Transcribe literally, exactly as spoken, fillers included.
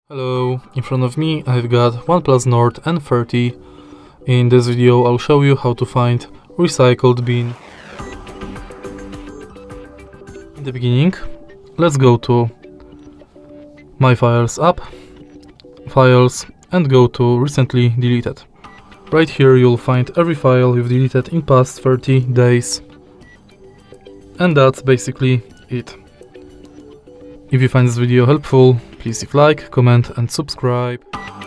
Hello, in front of me I've got OnePlus Nord N thirty. In this video I'll show you how to find recycled bin. In the beginning, let's go to My Files app, Files, and go to Recently Deleted. Right here you'll find every file you've deleted in past thirty days. And that's basically it. If you find this video helpful, please leave like, comment and subscribe.